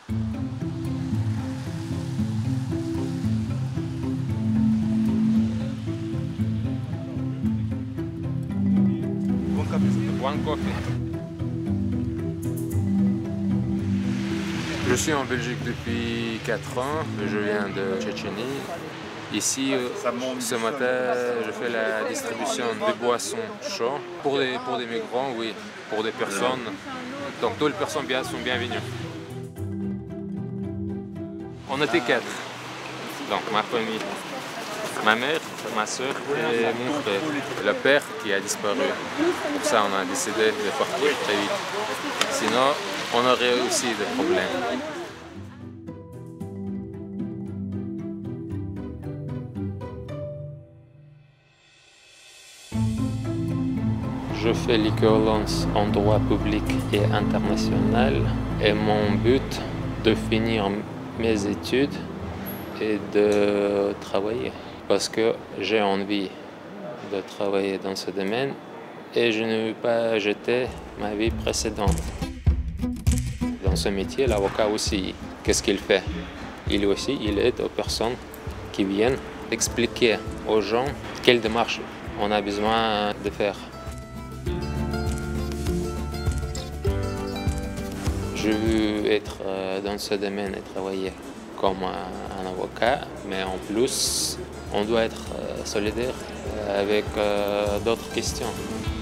One coffee. Je suis en Belgique depuis 4 ans, je viens de Tchétchénie. Ici, ce matin, je fais la distribution des boissons chaudes pour des migrants, oui, pour des personnes. Donc toutes les personnes sont bienvenues. On était 4. Donc ma famille, ma mère, ma soeur et mon frère. Le père qui a disparu. Pour ça, on a décidé de partir très vite. Sinon, on aurait aussi des problèmes. Je fais l'équivalence en droit public et international et mon but de finir mes études et de travailler parce que j'ai envie de travailler dans ce domaine et je ne veux pas jeter ma vie précédente. Dans ce métier, l'avocat aussi, qu'est-ce qu'il fait? Il aide aux personnes qui viennent expliquer aux gens quelle démarche on a besoin de faire. Je veux être dans ce domaine et travailler comme un avocat, mais en plus, on doit être solidaire avec d'autres questions.